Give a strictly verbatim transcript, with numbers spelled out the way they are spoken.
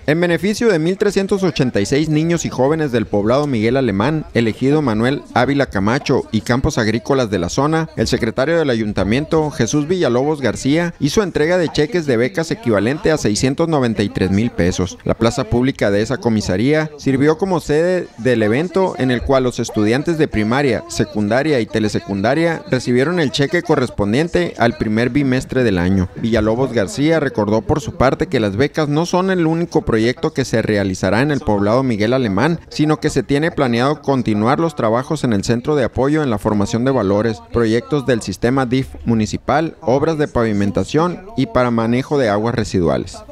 En beneficio de mil trescientos ochenta y seis niños y jóvenes del poblado Miguel Alemán, el ejido Manuel Ávila Camacho y campos agrícolas de la zona, el secretario del ayuntamiento, Jesús Villalobos García, hizo entrega de cheques de becas equivalente a seiscientos noventa y tres mil pesos. La plaza pública de esa comisaría sirvió como sede del evento en el cual los estudiantes de primaria, secundaria y telesecundaria recibieron el cheque correspondiente al primer bimestre del año. Villalobos García recordó por su parte que las becas no son el único proyecto que se realizará en el poblado Miguel Alemán, sino que se tiene planeado continuar los trabajos en el Centro de Apoyo en la Formación de Valores, proyectos del sistema D I F municipal, obras de pavimentación y para manejo de aguas residuales.